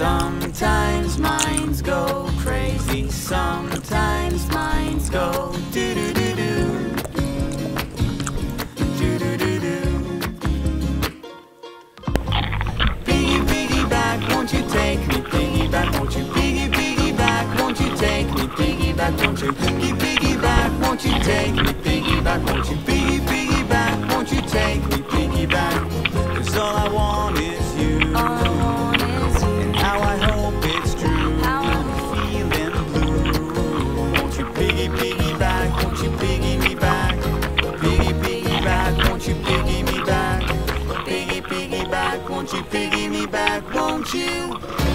Sometimes minds go crazy, sometimes minds go do-do-do-do, do-do-do-do. Piggy, piggyback, won't you take me? Piggyback, won't you? Piggy, piggyback, won't you take me? Piggyback, won't you? Piggy, piggyback, won't you take me? Piggyback, won't you? Piggy, piggyback, won't you take me? Piggyback, 'cause all I want is you. And how I hope it's true. I'm feeling blue. Won't you piggy, piggyback? Won't you piggy me back? Piggy, piggyback, won't you piggy me back? Piggy, piggyback, won't you piggy me back? Won't you?